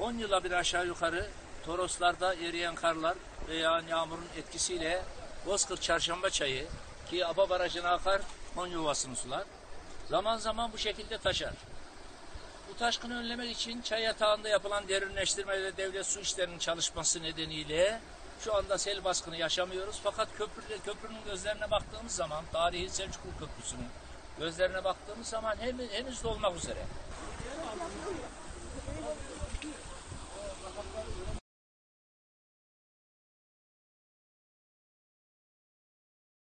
10 yıla bir aşağı yukarı Toroslarda eriyen karlar veya yağmurun etkisiyle Bozkır Çarşamba Çayı ki Aba Barajı'na akar Konya Ovası'nı sular. Zaman zaman bu şekilde taşar. Bu taşkını önlemek için çay yatağında yapılan derinleştirme ve devlet su işlerinin çalışması nedeniyle şu anda sel baskını yaşamıyoruz. Fakat köprünün gözlerine baktığımız zaman, tarihi Selçuklu Köprüsü'nün gözlerine baktığımız zaman henüz dolmak üzere.